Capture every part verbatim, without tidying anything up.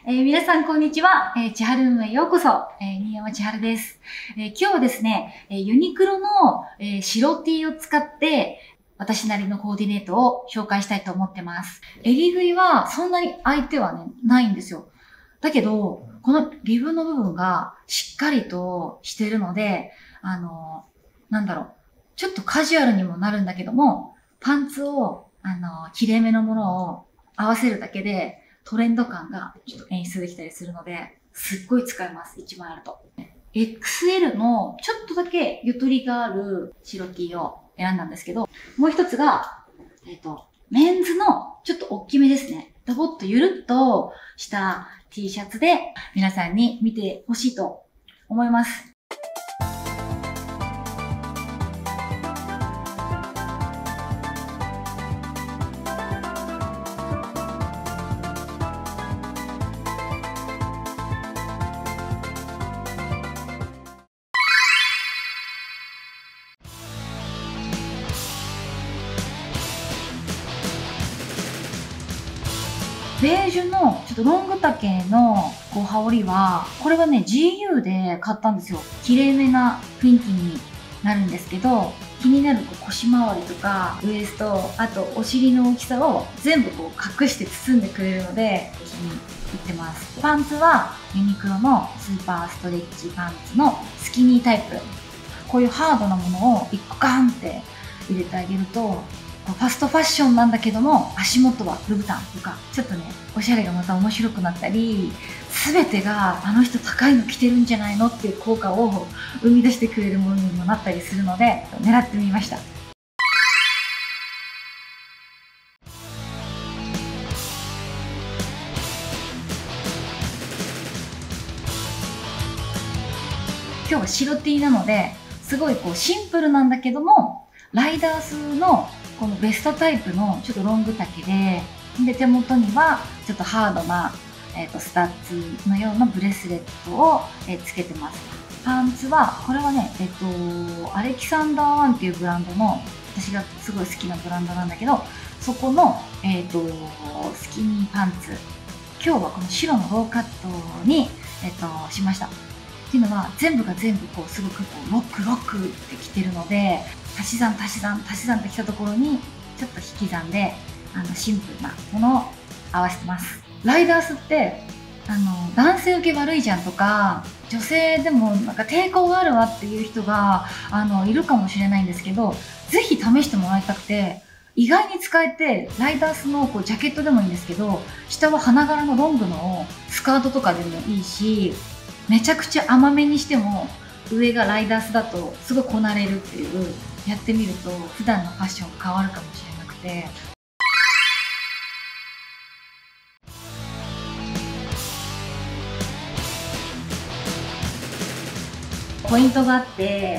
えー、皆さんこんにちは。えー、千春ルームへようこそ。えー、新山千春です。えー、今日はですね、えー、ユニクロの、えー、白 T を使って、私なりのコーディネートを紹介したいと思ってます。襟ぐいはそんなに相手はね、ないんですよ。だけど、このリブの部分がしっかりとしてるので、あのー、なんだろう。ちょっとカジュアルにもなるんだけども、パンツを、あのー、綺麗めのものを合わせるだけで、トレンド感がちょっと演出できたりするので、すっごい使えます。いちまいあると。エックスエル のちょっとだけゆとりがある白 T を選んだんですけど、もう一つが、えっと、メンズのちょっと大きめですね。ダボっとゆるっとした T シャツで皆さんに見てほしいと思います。ベージュのちょっとロング丈のこう羽織は、これはね ジーユー で買ったんですよ。綺麗めな雰囲気になるんですけど、気になるこう腰回りとかウエスト、あとお尻の大きさを全部こう隠して包んでくれるので気に入ってます。パンツはユニクロのスーパーストレッチパンツのスキニータイプ。こういうハードなものをいっこガンって入れてあげると、ファストファッションなんだけども足元はルブタンとかちょっとねおしゃれがまた面白くなったり、全てがあの人高いの着てるんじゃないのっていう効果を生み出してくれるものにもなったりするので狙ってみました。今日は白 T なのですごいこうシンプルなんだけども、ライダースのこのベストタイプのちょっとロング丈で、で手元にはちょっとハードな、えー、とスタッツのようなブレスレットを、えー、つけてます。パンツはこれはね、えっ、ー、とアレキサンダーワンっていうブランドの、私がすごい好きなブランドなんだけど、そこの、えっ、ー、とスキニーパンツ、今日はこの白のローカットに、えっ、ー、としました。っていうのは全部が全部こうすごくこうロックロックってきてるので、足し算足し算足し算ってきたところにちょっと引き算であのシンプルなものを合わせてます。ライダースってあの男性受け悪いじゃんとか、女性でもなんか抵抗があるわっていう人があのいるかもしれないんですけど、ぜひ試してもらいたくて、意外に使えて、ライダースのこうジャケットでもいいんですけど、下は花柄のロングのスカートとかでもいいし、めちゃくちゃ甘めにしても上がライダースだとすごいこなれるっていう、やってみると普段のファッションが変わるかもしれなくて、ポイントがあって、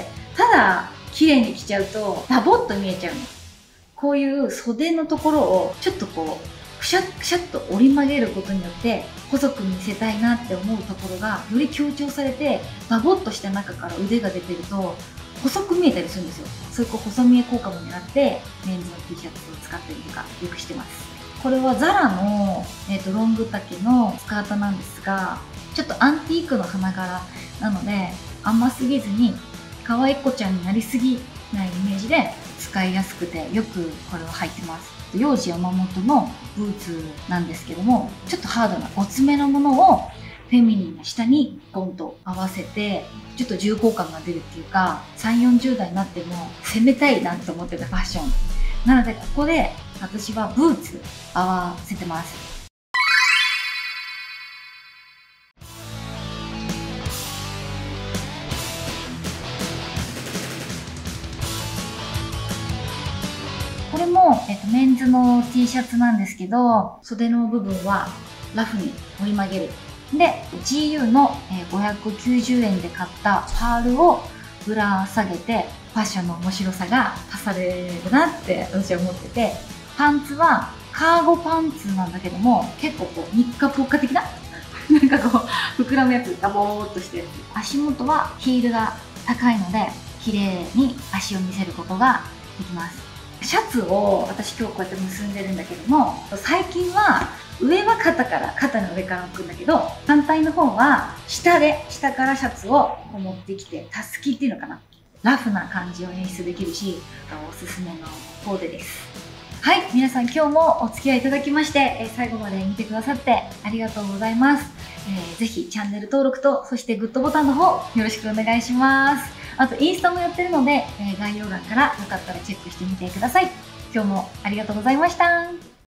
ただ綺麗に着ちゃうとダボっと見えちゃうの。こういう袖のところをちょっとこうくしゃくしゃっと折り曲げることによって細く見せたいなって思うところがより強調されて、ダボっとした中から腕が出てると細く見えたりするんですよ。そういうこう細見え効果も狙ってメンズの T シャツを使ったりとかよくしてます。これはザラの、えー、とロング丈のスカートなんですが、ちょっとアンティークの花柄なので甘すぎずに可愛い子ちゃんになりすぎないイメージで使いやすくて、よくこれは履いてます。幼児山本のブーツなんですけども、ちょっとハードなごつめのものをフェミニンな下にゴンと合わせて、ちょっと重厚感が出るっていうか、さんじゅう、よんじゅう代になっても攻めたいなと思ってたファッションなので、ここで私はブーツ合わせてます。これも、えっと、メンズの T シャツなんですけど、袖の部分はラフに折り曲げる。で、ジーユー のごひゃくきゅうじゅうえんで買ったパールをぶら下げて、ファッションの面白さが足されるなって私は思ってて、パンツはカーゴパンツなんだけども、結構こう、ニッカポッカ的ななんかこう、膨らむやつ、ダボーっとしてる。足元はヒールが高いので、綺麗に足を見せることができます。シャツを私今日こうやって結んでるんだけども、最近は上は肩から、肩の上から置くんだけど、反対の方は下で、下からシャツをこう持ってきて、たすきっていうのかな。ラフな感じを演出できるし、おすすめのコーデです。はい、皆さん今日もお付き合いいただきまして、え最後まで見てくださってありがとうございます。えー、ぜひチャンネル登録と、そしてグッドボタンの方よろしくお願いします。あとインスタもやってるので、えー、概要欄からよかったらチェックしてみてください。今日もありがとうございました。